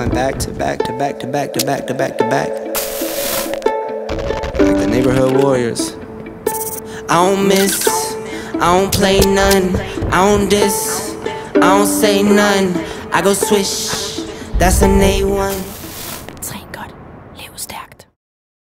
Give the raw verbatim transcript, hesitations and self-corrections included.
going back to back to back to back to back to back to back, like the neighborhood warriors. I don't miss, I don't play none, I don't diss, I don't say none. I go swish, that's an A one.